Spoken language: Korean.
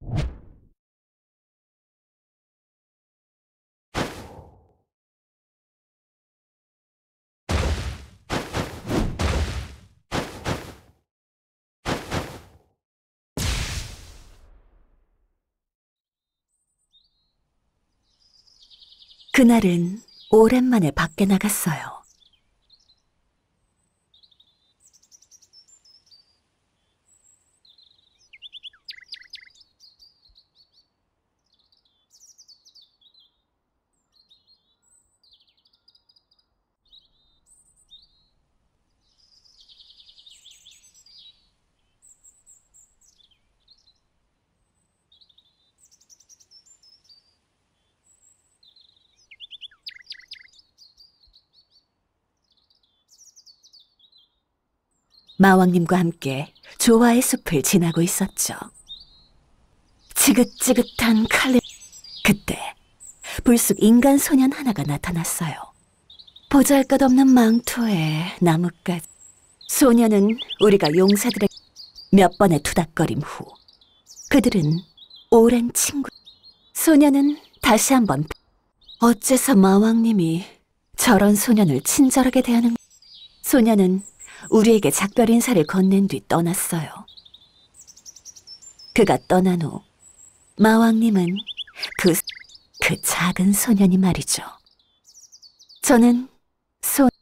그날은 오랜만에 밖에 나갔어요. 마왕님과 함께 조화의 숲을 지나고 있었죠. 지긋지긋한 칼날. 그때 불쑥 인간 소년 하나가 나타났어요. 보잘것없는 망토에 나뭇가지. 소년은 우리가 용사들의 몇 번의 투닥거림 후 그들은 오랜 친구. 소년은 다시 한번 어째서 마왕님이 저런 소년을 친절하게 대하는. 소년은 우리에게 작별 인사를 건넨 뒤 떠났어요. 그가 떠난 후 마왕님은 그 작은 소년이 말이죠. 저는